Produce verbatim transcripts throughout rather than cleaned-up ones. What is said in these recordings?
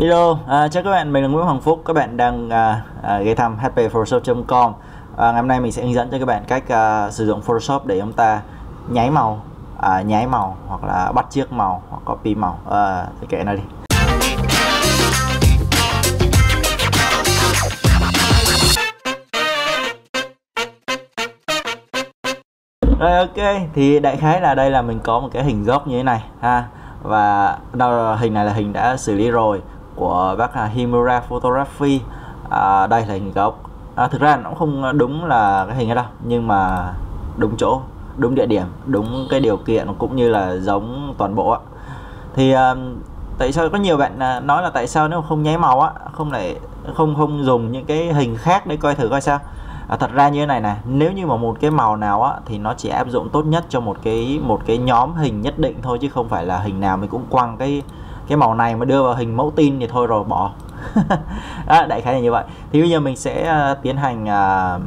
Hello, à, chào các bạn, mình là Nguyễn Hoàng Phúc. Các bạn đang à, à, ghé thăm h p photoshop chấm com. à, Ngày hôm nay mình sẽ hướng dẫn cho các bạn cách à, sử dụng Photoshop để chúng ta nháy màu, à, nháy màu hoặc là bắt chước màu hoặc copy màu. à, Thì kệ nó đi. Rồi, ok, thì đại khái là đây là mình có một cái hình gốc như thế này ha. Và đâu hình này là hình đã xử lý rồi của bác Himura Photography. à, Đây là hình gốc. à, Thực ra nó cũng không đúng là cái hình ở đâu, nhưng mà đúng chỗ, đúng địa điểm, đúng cái điều kiện cũng như là giống toàn bộ á. Thì à, tại sao có nhiều bạn nói là tại sao nếu không nháy màu á, không lại không không dùng những cái hình khác để coi thử coi sao. À, thật ra như thế này nè, nếu như mà một cái màu nào á thì nó chỉ áp dụng tốt nhất cho một cái một cái nhóm hình nhất định thôi, chứ không phải là hình nào mình cũng quăng cái cái màu này mà đưa vào hình mẫu tin thì thôi rồi bỏ. Đó, đại khái là như vậy. Thì bây giờ mình sẽ uh, tiến hành uh,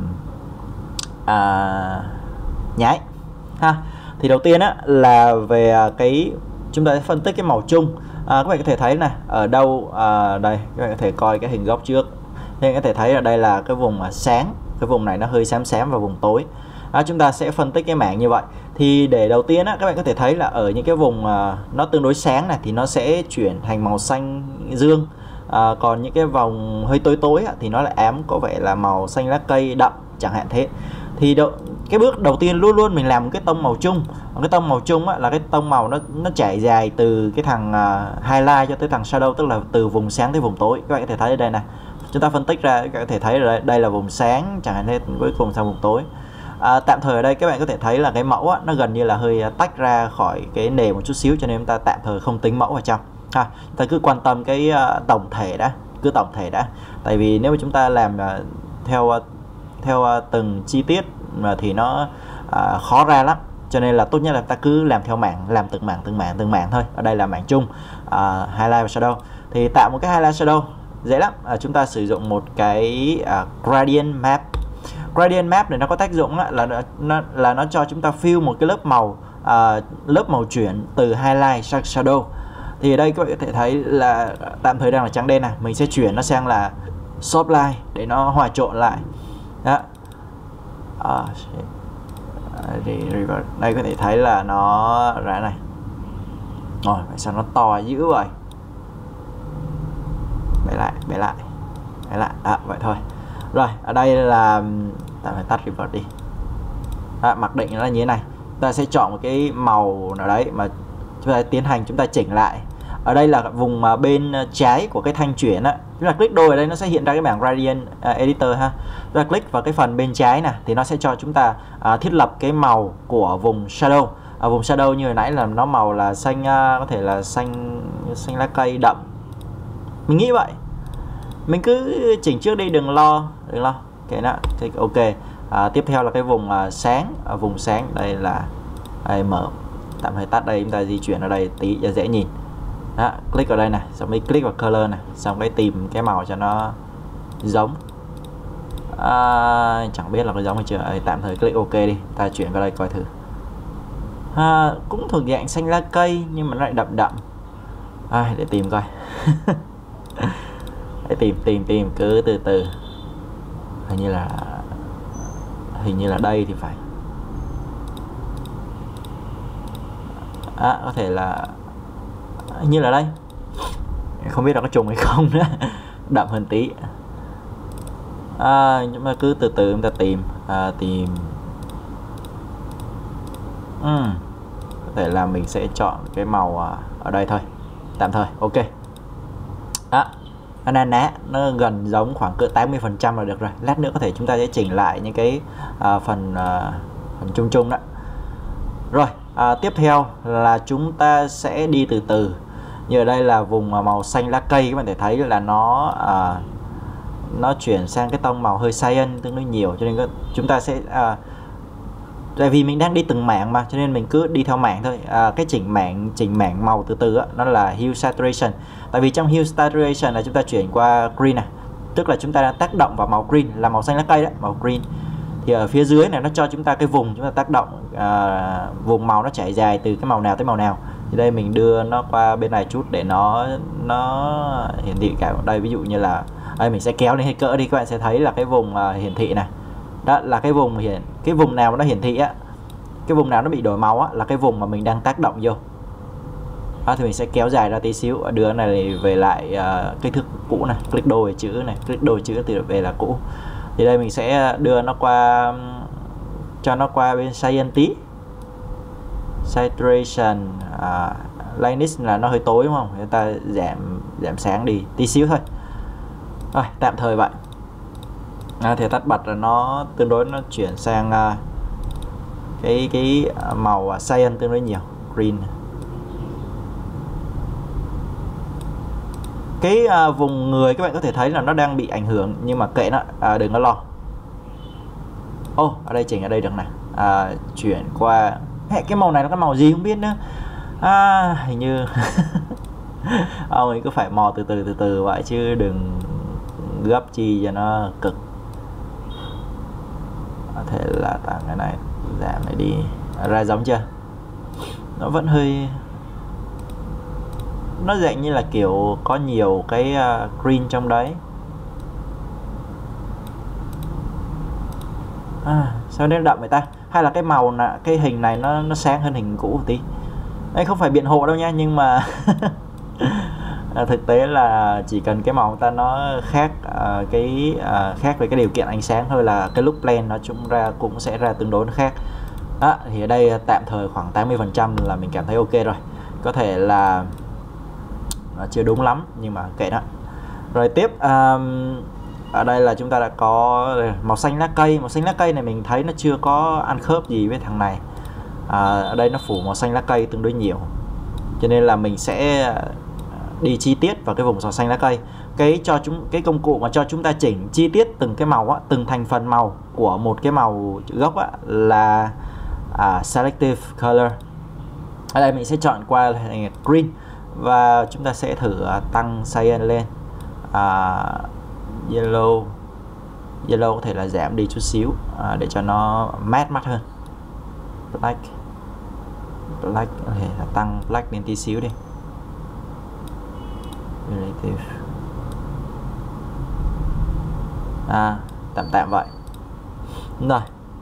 uh, nhái ha. Thì đầu tiên á là về uh, cái chúng ta sẽ phân tích cái màu chung. À, các bạn có thể thấy này, ở đâu uh, đây các bạn có thể coi cái hình góc trước. Thì các bạn có thể thấy ở đây là cái vùng uh, sáng, cái vùng này nó hơi xám xám và vùng tối. Đó, chúng ta sẽ phân tích cái mảng như vậy. Thì để đầu tiên á, các bạn có thể thấy là ở những cái vùng uh, nó tương đối sáng này thì nó sẽ chuyển thành màu xanh dương. À, còn những cái vòng hơi tối tối á, thì nó lại ám có vẻ là màu xanh lá cây đậm chẳng hạn thế. Thì độ, cái bước đầu tiên luôn luôn mình làm một cái tông màu chung. Cái tông màu chung á, là cái tông màu nó nó trải dài từ cái thằng uh, highlight cho tới thằng shadow, tức là từ vùng sáng tới vùng tối. Các bạn có thể thấy ở đây này, chúng ta phân tích ra các bạn có thể thấy ở đây, đây là vùng sáng chẳng hạn thế, cuối cùng sang vùng tối. À, tạm thời ở đây các bạn có thể thấy là cái mẫu á, nó gần như là hơi tách ra khỏi cái nề một chút xíu, cho nên chúng ta tạm thời không tính mẫu vào trong ha. Chúng ta cứ quan tâm cái uh, tổng thể đã, cứ tổng thể đã. Tại vì nếu mà chúng ta làm uh, theo uh, theo uh, từng chi tiết mà thì nó uh, khó ra lắm, cho nên là tốt nhất là ta cứ làm theo mảng, làm từng mảng từng mảng từng mảng thôi. Ở đây là mảng chung, uh, highlight và shadow. Thì tạo một cái highlight shadow dễ lắm. À, chúng ta sử dụng một cái uh, gradient map. Gradient map này nó có tác dụng là nó là nó cho chúng ta fill một cái lớp màu, uh, lớp màu chuyển từ highlight sang shadow. Thì ở đây các bạn có thể thấy là tạm thời đang là trắng đen này, mình sẽ chuyển nó sang là soft light để nó hòa trộn lại. Đó. À, đây có thể thấy là nó ra này. Rồi, tại sao nó to dữ vậy? Bẻ lại, bẻ lại, bẻ lại. À, vậy thôi. Rồi, ở đây là ta phải tắt revert đi. À, mặc định nó là như thế này. Ta sẽ chọn một cái màu nào đấy mà chúng ta tiến hành chúng ta chỉnh lại. Ở đây là vùng mà bên trái của cái thanh chuyển á, chúng ta click đôi ở đây nó sẽ hiện ra cái bảng gradient uh, editor ha. Chúng ta click vào cái phần bên trái này thì nó sẽ cho chúng ta uh, thiết lập cái màu của vùng shadow. Ở vùng shadow như hồi nãy là nó màu là xanh, uh, có thể là xanh xanh lá cây đậm. Mình nghĩ vậy. Mình cứ chỉnh trước đi, đừng lo, đừng lo. Okay, đó. Ok. À, tiếp theo là cái vùng uh, sáng, ở vùng sáng đây là đây, mở, tạm thời tắt đây, chúng ta di chuyển ở đây tí cho dễ nhìn. Đó, click vào đây này, xong mới click vào color này, xong cái tìm cái màu cho nó giống. À, chẳng biết là có giống hay chưa. À, tạm thời click ok đi, ta chuyển vào đây coi thử. À, cũng thuộc dạng xanh lá cây nhưng mà nó lại đậm đậm. À, để tìm coi. Để tìm tìm tìm cứ từ từ. Hình như là hình như là đây thì phải. À, có thể là như là đây, không biết là có trùng hay không nữa. Đậm hơn tí. À, nhưng mà cứ từ từ chúng ta tìm, à, tìm. uhm. Có thể là mình sẽ chọn cái màu ở đây thôi, tạm thời. Ok. À, na ná nó gần giống khoảng cỡ tám mươi phần trăm là được rồi. Lát nữa có thể chúng ta sẽ chỉnh lại những cái à, phần à, phần chung chung đó. Rồi, à, tiếp theo là chúng ta sẽ đi từ từ. Như ở đây là vùng màu xanh lá cây, các bạn thể thấy là nó à, nó chuyển sang cái tông màu hơi cyan tương đối nhiều, cho nên chúng ta sẽ à, tại vì mình đang đi từng mảng mà, cho nên mình cứ đi theo mảng thôi. À, cái chỉnh mảng chỉnh mảng màu từ từ á, nó là hue saturation. Tại vì trong hue saturation là chúng ta chuyển qua green này, tức là chúng ta đang tác động vào màu green, là màu xanh lá cây đó, màu green. Thì ở phía dưới này nó cho chúng ta cái vùng chúng ta tác động, à, vùng màu nó trải dài từ cái màu nào tới màu nào. Thì đây mình đưa nó qua bên này chút để nó nó hiển thị cả đây, ví dụ như là đây mình sẽ kéo lên hết cỡ đi, các bạn sẽ thấy là cái vùng uh, hiển thị này, đó là cái vùng hiển cái vùng nào mà nó hiển thị á, cái vùng nào nó bị đổi màu á là cái vùng mà mình đang tác động vô. Đó, thì mình sẽ kéo dài ra tí xíu, đưa này về lại uh, kích thước cũ này, click đôi chữ này, click đôi chữ từ về là cũ. Thì đây mình sẽ đưa nó qua, cho nó qua bên cyan tí, saturation, uh, lightness là nó hơi tối đúng không, chúng ta giảm giảm sáng đi tí xíu thôi. Rồi tạm thời vậy. À, thì tắt bật là nó tương đối nó chuyển sang uh, cái cái màu cyan tương đối nhiều, green. Cái uh, vùng người các bạn có thể thấy là nó đang bị ảnh hưởng, nhưng mà kệ nó, à, đừng có lo. Ô, oh, ở đây chỉnh ở đây được này, à, chuyển qua cái màu này nó cái màu gì không biết nữa, à, hình như ông ấy cứ phải mò từ từ từ từ vậy chứ đừng gấp chi cho nó cực. Có thể là tăng cái này, giảm này đi, ra giống chưa, nó vẫn hơi, nó dạng như là kiểu có nhiều cái uh, green trong đấy. À, sao nên đậm vậy ta, hay là cái màu là cái hình này nó nó sáng hơn hình cũ một tí. Đây không phải biện hộ đâu nha, nhưng mà thực tế là chỉ cần cái màu ta nó khác, uh, cái uh, khác về cái điều kiện ánh sáng thôi là cái lúc blend nó chúng ra cũng sẽ ra tương đối nó khác. Đó, thì ở đây tạm thời khoảng tám mươi phần trăm là mình cảm thấy ok rồi. Có thể là nó chưa đúng lắm nhưng mà kệ đó. Rồi tiếp um, ở đây là chúng ta đã có màu xanh lá cây. Màu xanh lá cây này mình thấy nó chưa có ăn khớp gì với thằng này. À, ở đây nó phủ màu xanh lá cây tương đối nhiều, cho nên là mình sẽ đi chi tiết vào cái vùng màu xanh lá cây. Cái cho chúng cái công cụ mà cho chúng ta chỉnh chi tiết từng cái màu á, từng thành phần màu của một cái màu gốc á, là à, selective color. Ở đây mình sẽ chọn qua green và chúng ta sẽ thử uh, tăng cyan lên, uh, yellow yellow có thể là giảm đi chút xíu uh, để cho nó mát mắt hơn. Black black có thể là tăng black lên tí xíu đi. Relative. À, tạm tạm vậy. Rồi,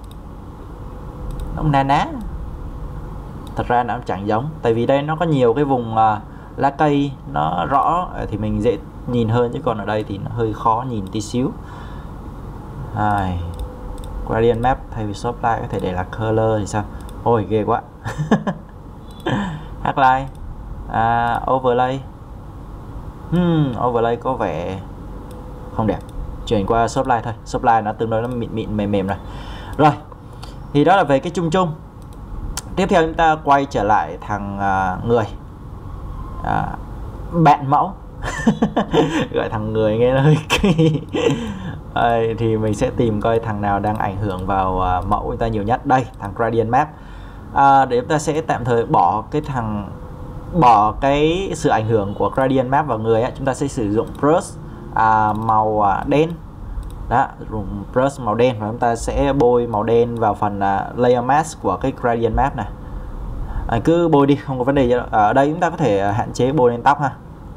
nó na ná. Thật ra nó chẳng giống, tại vì đây nó có nhiều cái vùng uh, lá cây nó rõ thì mình dễ nhìn hơn, chứ còn ở đây thì nó hơi khó nhìn tí xíu. Ai, gradient map thay vì soft light có thể để là color thì sao? Ôi ghê quá. Highlight, à, overlay. Hmm, overlay có vẻ không đẹp, chuyển qua soft light thôi. Soft light nó tương đối nó mịn mịn mềm mềm rồi. Rồi, thì đó là về cái chung chung. Tiếp theo chúng ta quay trở lại thằng uh, người, à, bạn mẫu. Gọi thằng người nghe nó hơi kỳ. À, thì mình sẽ tìm coi thằng nào đang ảnh hưởng vào uh, mẫu chúng ta nhiều nhất. Đây, thằng gradient map. À, để chúng ta sẽ tạm thời bỏ cái thằng bỏ cái sự ảnh hưởng của gradient map vào người ấy. Chúng ta sẽ sử dụng brush à, màu uh, đen. Đó, dùng brush màu đen và chúng ta sẽ bôi màu đen vào phần uh, layer mask của cái gradient map này. À, cứ bôi đi, không có vấn đề gì đâu. Ở đây chúng ta có thể hạn chế bôi lên tóc ha.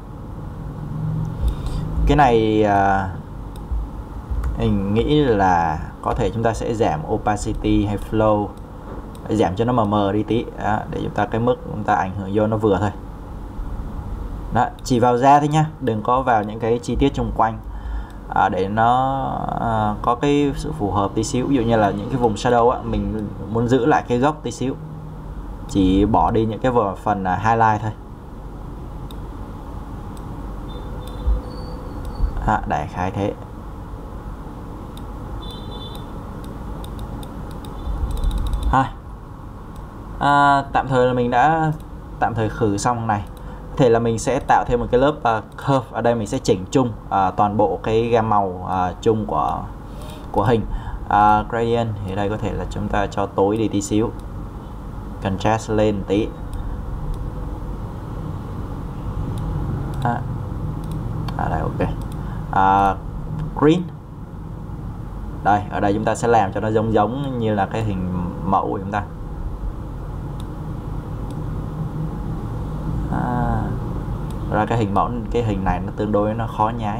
Cái này uh, mình nghĩ là có thể chúng ta sẽ giảm opacity hay flow, giảm cho nó mờ mờ đi tí. Đó, để chúng ta cái mức chúng ta ảnh hưởng vô nó vừa thôi. Đó, chỉ vào da thôi nha, đừng có vào những cái chi tiết xung quanh. À, để nó à, có cái sự phù hợp tí xíu. Ví dụ như là những cái vùng shadow á, mình muốn giữ lại cái gốc tí xíu, chỉ bỏ đi những cái phần à, highlight thôi. À, đại khái thế. À, à, tạm thời là mình đã tạm thời khử xong này. Có thể là mình sẽ tạo thêm một cái lớp uh, curve. Ở đây mình sẽ chỉnh chung uh, toàn bộ cái gam màu uh, chung của của hình. uh, Gradient thì đây có thể là chúng ta cho tối đi tí xíu, contrast lên tí. À, à đây ok. uh, Green đây, ở đây chúng ta sẽ làm cho nó giống giống như là cái hình mẫu của chúng ta. ra cái hình mẫu cái hình này nó tương đối nó khó nhái.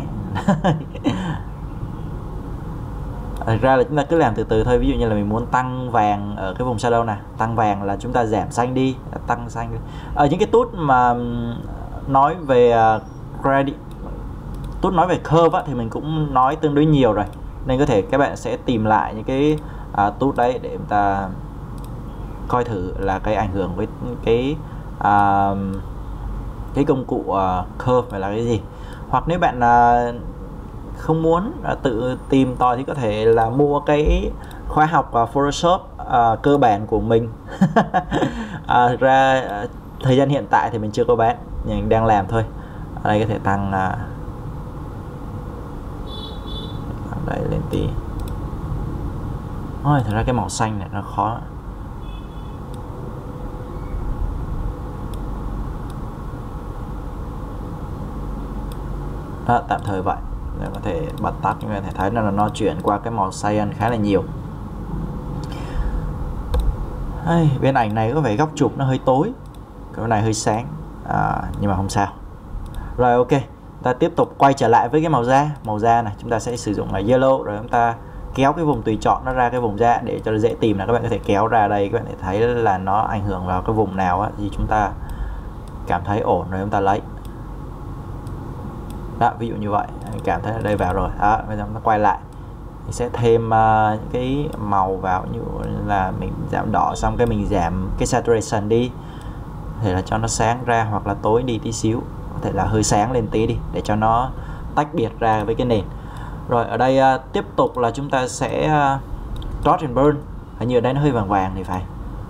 Thật ra là chúng ta cứ làm từ từ thôi. Ví dụ như là mình muốn tăng vàng ở cái vùng shadow này, tăng vàng là chúng ta giảm xanh đi, tăng xanh đi. Ở những cái tút mà nói về uh, credit, tút nói về curve á, thì mình cũng nói tương đối nhiều rồi, nên có thể các bạn sẽ tìm lại những cái uh, tút đấy để chúng ta coi thử là cái ảnh hưởng với cái uh, cái công cụ uh, curve phải là cái gì. Hoặc nếu bạn uh, không muốn uh, tự tìm tòi thì có thể là mua cái khóa học uh, Photoshop uh, cơ bản của mình. uh, ra uh, thời gian hiện tại thì mình chưa có bán, nhưng đang làm thôi. Ở đây có thể tăng uh, đây lên tí. Ôi, thật ra cái màu xanh này nó khó. Đó, tạm thời vậy. Để có thể bật tắt, nhưng mà thể thấy là nó chuyển qua cái màu cyan khá là nhiều. Hey, bên ảnh này có vẻ góc chụp nó hơi tối, cái này hơi sáng, à, nhưng mà không sao. Rồi, ok, ta tiếp tục quay trở lại với cái màu da. Màu da này chúng ta sẽ sử dụng là yellow, rồi chúng ta kéo cái vùng tùy chọn nó ra cái vùng da để cho nó dễ tìm. Là các bạn có thể kéo ra đây, các bạn thể thấy là nó ảnh hưởng vào cái vùng nào á, thì chúng ta cảm thấy ổn rồi chúng ta lấy. Đó, ví dụ như vậy, cảm thấy ở đây vào rồi. Đó, bây giờ nó quay lại, mình sẽ thêm uh, cái màu vào, như là mình giảm đỏ xong cái mình giảm cái saturation đi, có thể là cho nó sáng ra hoặc là tối đi tí xíu, có thể là hơi sáng lên tí đi để cho nó tách biệt ra với cái nền. Rồi ở đây uh, tiếp tục là chúng ta sẽ uh, dot and burn. Hình như ở đây nó hơi vàng vàng thì phải.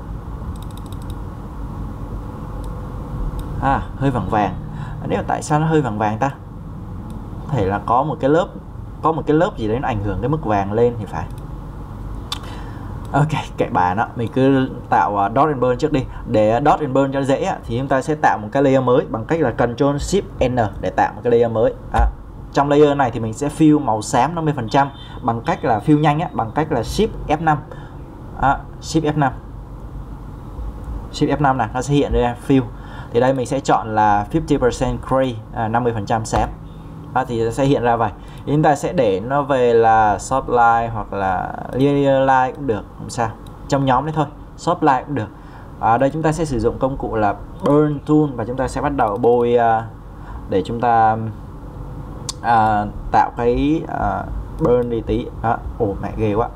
À, hơi vàng vàng. Nếu tại sao nó hơi vàng vàng ta? Có thể là có một cái lớp có một cái lớp gì đấy nó ảnh hưởng cái mức vàng lên thì phải. Ok, kệ bà nó, mình cứ tạo uh, dot and burn trước đi. Để dot and burn cho dễ uh, thì chúng ta sẽ tạo một cái layer mới bằng cách là Ctrl Shift N để tạo một cái layer mới. À, trong layer này thì mình sẽ fill màu xám năm mươi phần trăm bằng cách là fill nhanh á, bằng cách là Shift F năm. À, Shift F năm. Shift F năm này nó sẽ hiện ra fill. Thì đây mình sẽ chọn là năm mươi phần trăm gray, à, năm mươi phần trăm xám. À, thì nó sẽ hiện ra vậy. Thì chúng ta sẽ để nó về là soft line hoặc là linear line cũng được, không sao. Trong nhóm đấy thôi, soft line cũng được. Ở đây chúng ta sẽ sử dụng công cụ là burn tool và chúng ta sẽ bắt đầu bôi uh, để chúng ta uh, tạo cái uh, burn đi tí. Đó, ồ mẹ ghê quá.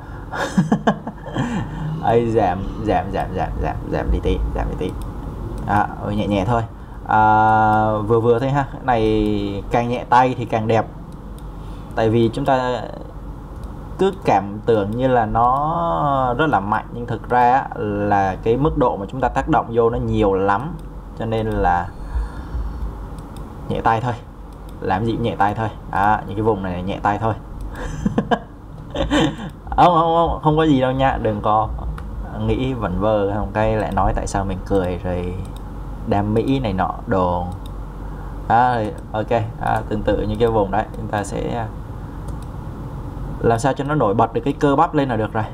Ấy giảm giảm giảm giảm giảm giảm đi tí, giảm đi tí. À, ôi, nhẹ nhẹ thôi. À, vừa vừa thôi ha. Cái này càng nhẹ tay thì càng đẹp. Tại vì chúng ta cứ cảm tưởng như là nó rất là mạnh, nhưng thực ra là cái mức độ mà chúng ta tác động vô nó nhiều lắm, cho nên là nhẹ tay thôi. Làm gì cũng nhẹ tay thôi. À, những cái vùng này nhẹ tay thôi. không, không không không có gì đâu nha, đừng có nghĩ vẩn vơ không cái lại nói tại sao mình cười rồi đam mỹ này nọ đồ. À, ok, à, tương tự như cái vùng đấy chúng ta sẽ làm sao cho nó nổi bật được cái cơ bắp lên là được rồi.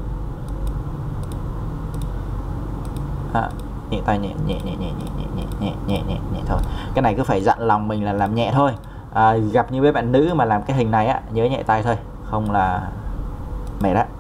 À, nhẹ tay, nhẹ nhẹ nhẹ nhẹ nhẹ nhẹ nhẹ nhẹ nhẹ nhẹ nhẹ thôi. Cái này cứ phải dặn lòng mình là làm nhẹ thôi. À, gặp như với bạn nữ mà làm cái hình này á, nhớ nhẹ tay thôi, không là mệt đó.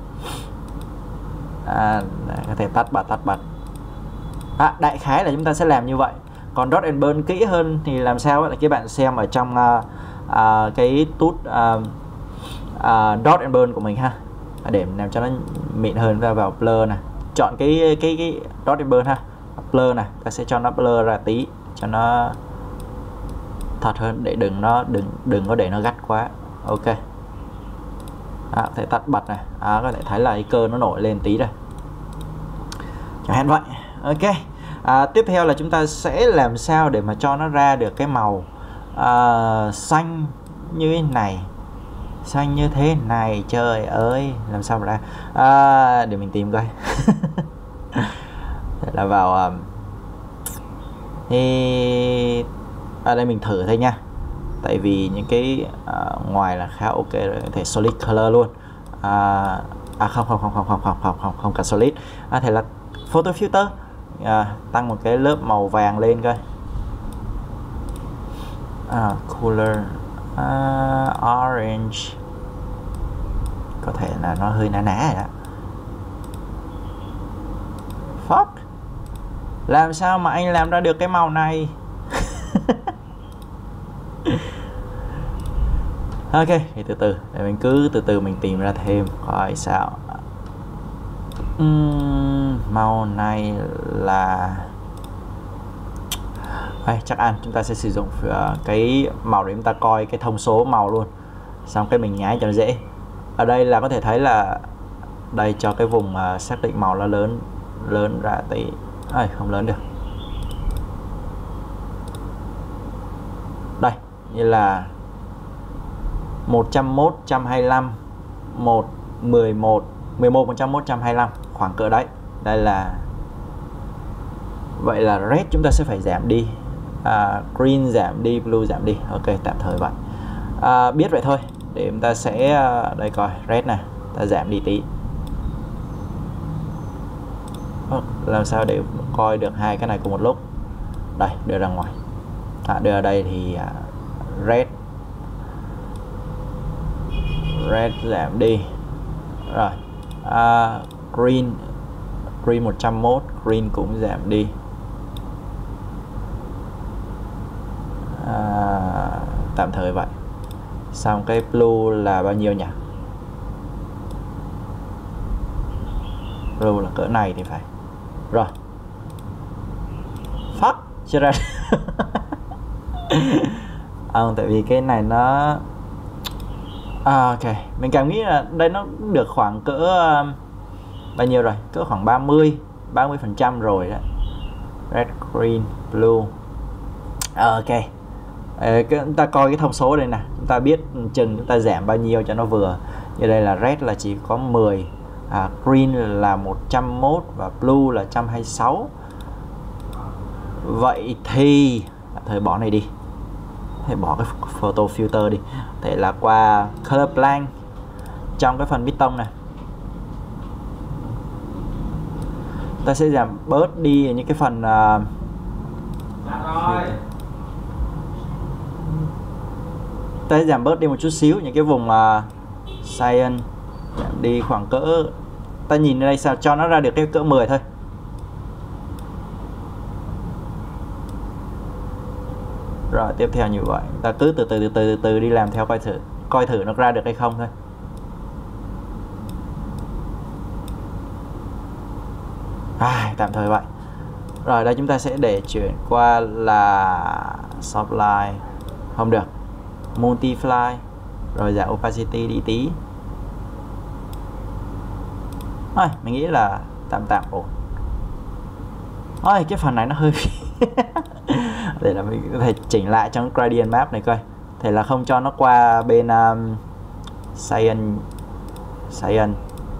À, có thể tắt bật tắt bật. À, đại khái là chúng ta sẽ làm như vậy. Còn dot and burn kỹ hơn thì làm sao là các bạn xem ở trong uh, uh, cái tút uh, uh, dot and burn của mình ha, để làm cho nó mịn hơn. Ta vào blur này, chọn cái cái cái dot and burn ha, blur này, ta sẽ cho nó blur ra tí cho nó thật hơn, để đừng nó đừng đừng có để nó gắt quá. Ok. À, thể tắt bật này, à, có thể thấy là cái cơ nó nổi lên tí đây. Chẳng hạn vậy. Ok. À, tiếp theo là chúng ta sẽ làm sao để mà cho nó ra được cái màu à, xanh như thế này, xanh như thế này, trời ơi, làm sao mà ra. À, để mình tìm coi. Là vào um, thì ở đây mình thử thôi nha, tại vì những cái uh, ngoài là khá ok rồi, có thể solid color luôn. À, à không không không không không không không không không cần solid. À, thể là photo filter. À, tăng một cái lớp màu vàng lên coi. à, cooler uh, orange, có thể là nó hơi ná ná rồi đó. Fuck, làm sao mà anh làm ra được cái màu này? Ok, thì từ từ để mình cứ từ từ mình tìm ra thêm coi sao. uhm, màu này là Đây, chắc ăn chúng ta sẽ sử dụng cái màu để chúng ta coi cái thông số màu luôn, xong cái mình nhái cho nó dễ. Ở đây là có thể thấy là đây cho cái vùng uh, xác định màu nó lớn lớn ra tí. À, không lớn được. Đây như là một trăm mốt, một trăm hai mươi lăm, một, mười một, mười một, một trăm mốt, một trăm hai mươi lăm, khoảng cỡ đấy. Đây là vậy là red chúng ta sẽ phải giảm đi, à, green giảm đi, blue giảm đi. Ok, tạm thời vậy. À, biết vậy thôi. Để chúng ta sẽ đây coi red này, ta giảm đi tí. Làm sao để coi được hai cái này cùng một lúc? Đây, đưa ra ngoài. À, đưa ở đây thì uh, red red giảm đi rồi. uh, green green một trăm mốt, green cũng giảm đi. uh, tạm thời vậy. Xong cái blue là bao nhiêu nhỉ? Blue là cỡ này thì phải. Rồi. Fuck, chưa ra. À, tại vì cái này nó à, ok, mình cảm nghĩ là đây nó được khoảng cỡ uh, bao nhiêu rồi, cỡ khoảng ba mươi phần trăm rồi đó. Red, green, blue. À, ok, à, chúng ta coi cái thông số đây nè, chúng ta biết chừng chúng ta giảm bao nhiêu cho nó vừa. Như đây là red là chỉ có mười, à, green là một trăm mốt và blue là một trăm hai mươi sáu. Vậy thì thời bỏ này đi, hãy bỏ cái photo filter đi, thế là qua color blank trong cái phần piston này, ta sẽ giảm bớt đi những cái phần uh, ta sẽ giảm bớt đi một chút xíu những cái vùng uh, cyan, giảm đi khoảng cỡ, ta nhìn ở đây sao cho nó ra được cái cỡ mười thôi. Rồi tiếp theo như vậy, ta cứ từ từ từ từ từ, từ đi làm theo coi thử coi thử nó ra được hay không thôi. À, tạm thời vậy. Rồi đây chúng ta sẽ để chuyển qua là soft line, không được, multiply, rồi giảm opacity đi tí. Rồi, mình nghĩ là tạm tạm ổn. Ôi, cái phần này nó hơi để là mình có thể chỉnh lại trong gradient map này coi, thế là không cho nó qua bên um, cyan cyan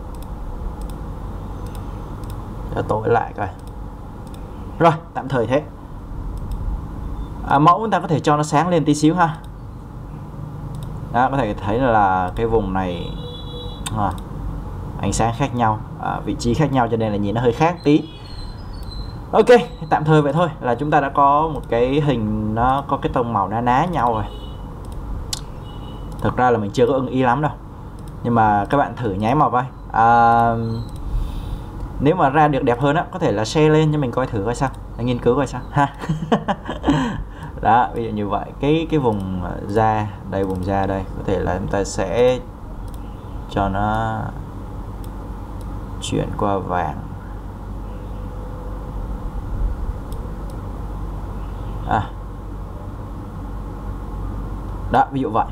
cho tối lại coi. Rồi tạm thời thế. À, mẫu chúng ta có thể cho nó sáng lên tí xíu ha. Đó, có thể thấy là cái vùng này à, ánh sáng khác nhau, à, vị trí khác nhau cho nên là nhìn nó hơi khác tí. Ok, tạm thời vậy thôi là chúng ta đã có một cái hình nó có cái tông màu ná ná nhau rồi. Thực ra là mình chưa có ưng ý lắm đâu, nhưng mà các bạn thử nháy màu coi. À, nếu mà ra được đẹp hơn á, có thể là share lên cho mình coi thử coi sao, để nghiên cứu coi sao ha. Đó, ví dụ như vậy. Cái cái vùng da đây, vùng da đây, có thể là chúng ta sẽ cho nó chuyển qua vàng. À. Đó, ví dụ vậy.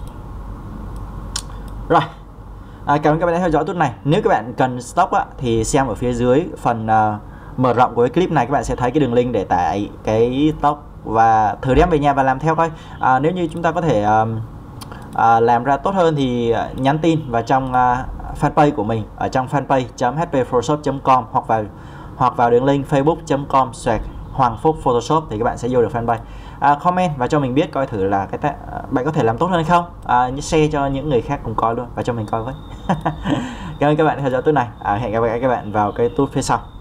Rồi. À, cảm ơn các bạn đã theo dõi tuần này. Nếu các bạn cần stock á, thì xem ở phía dưới phần uh, mở rộng của cái clip này, các bạn sẽ thấy cái đường link để tải cái stock và thử đem về nhà và làm theo coi. À, nếu như chúng ta có thể uh, uh, làm ra tốt hơn thì uh, nhắn tin vào trong uh, fanpage của mình ở trong fanpage chấm h p photoshop chấm com hoặc vào hoặc vào đường link facebook chấm com slash Hoàng Phúc Photoshop thì các bạn sẽ vô được fanpage. À, comment và cho mình biết coi thử là cái bạn có thể làm tốt hơn hay không. À, share cho những người khác cùng coi luôn và cho mình coi với. Cảm ơn các bạn theo dõi tuần này. À, hẹn gặp lại các bạn vào cái tuốt phía sau.